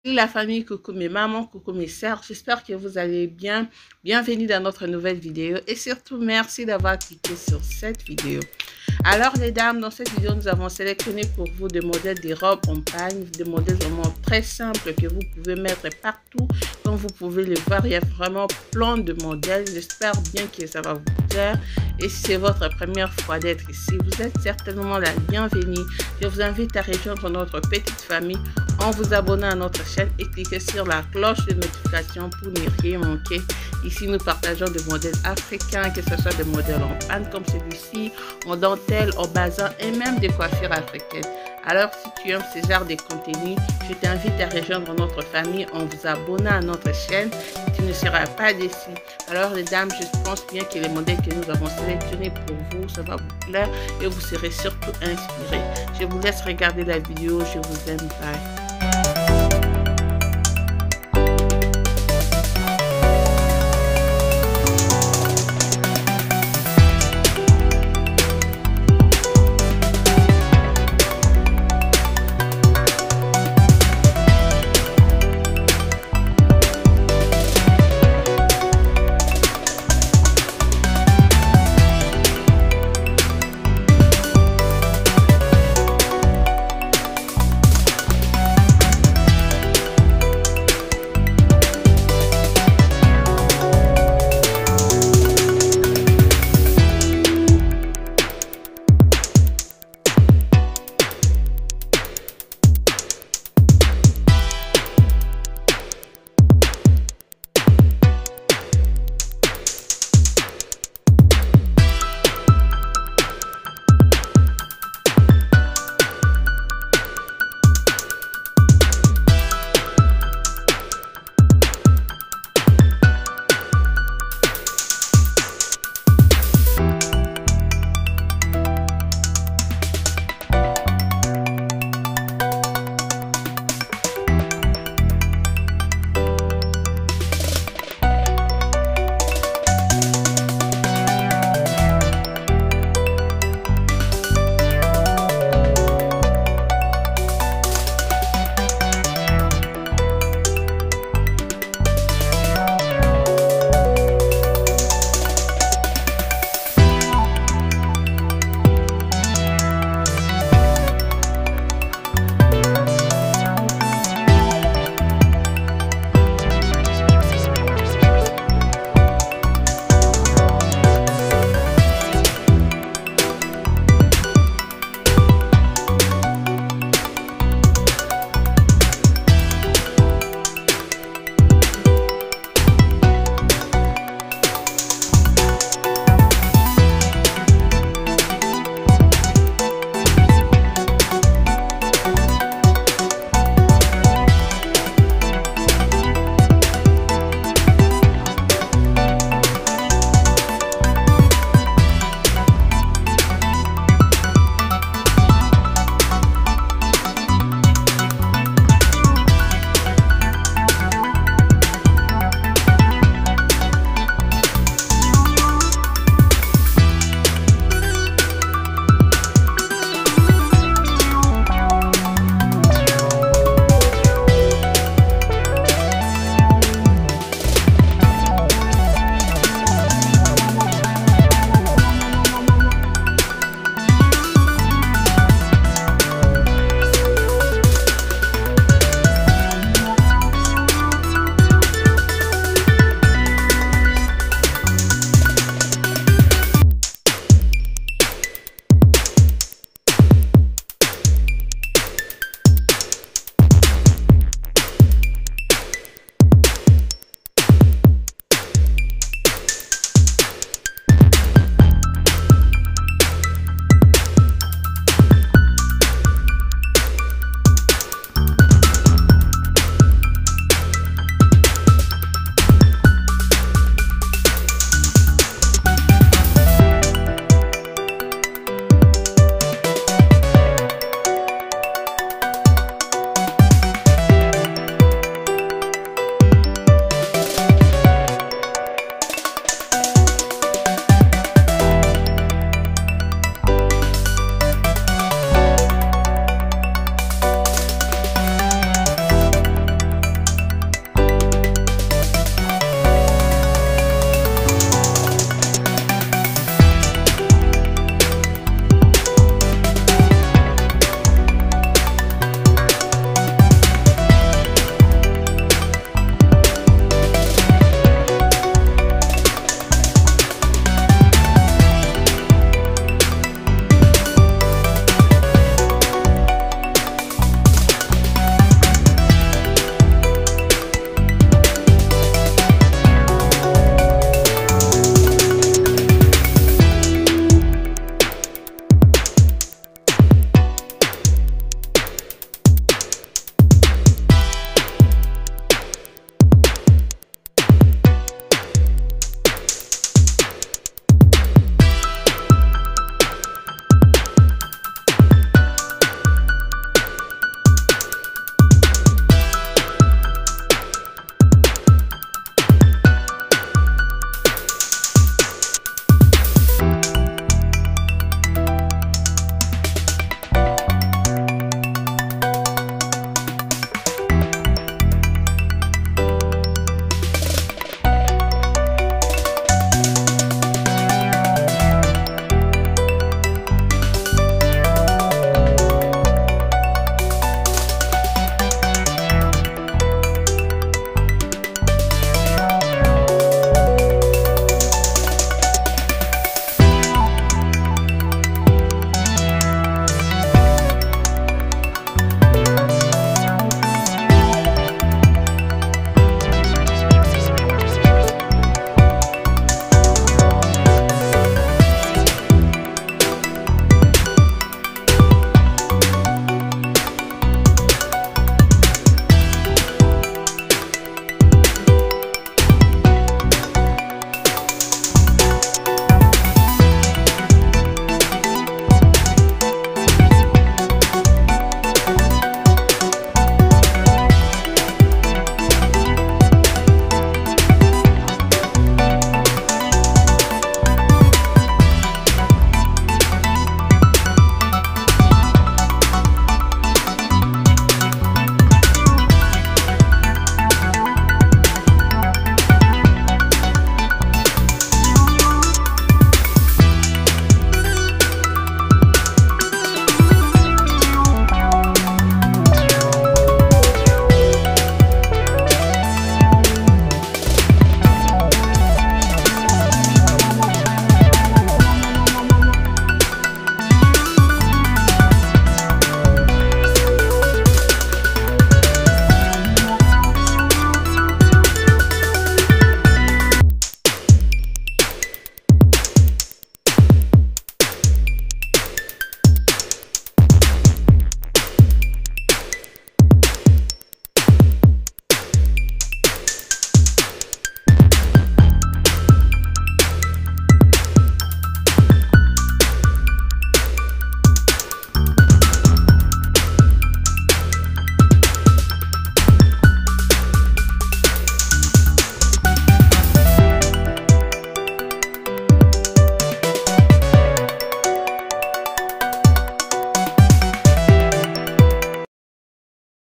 La famille, coucou mes mamans, coucou mes sœurs, j'espère que vous allez bien. Bienvenue dans notre nouvelle vidéo et surtout merci d'avoir cliqué sur cette vidéo. Alors les dames, dans cette vidéo, nous avons sélectionné pour vous des modèles de robes en pagne, des modèles vraiment très simples que vous pouvez mettre partout. Comme vous pouvez le voir, il y a vraiment plein de modèles. J'espère bien que ça va vous plaire. Et si c'est votre première fois d'être ici, vous êtes certainement la bienvenue. Je vous invite à rejoindre notre petite famille en vous abonnant à notre chaîne et cliquez sur la cloche de notification pour ne rien manquer. Ici, nous partageons des modèles africains, que ce soit des modèles en panne comme celui-ci, en dentelle, en bazin et même des coiffures africaines. Alors, si tu aimes ce genre de contenu, je t'invite à rejoindre notre famille en vous abonnant à notre chaîne. Tu ne seras pas déçu. Alors, les dames, je pense bien que les modèles que nous avons sélectionnés pour vous, ça va vous plaire et vous serez surtout inspirés. Je vous laisse regarder la vidéo. Je vous aime. Bye.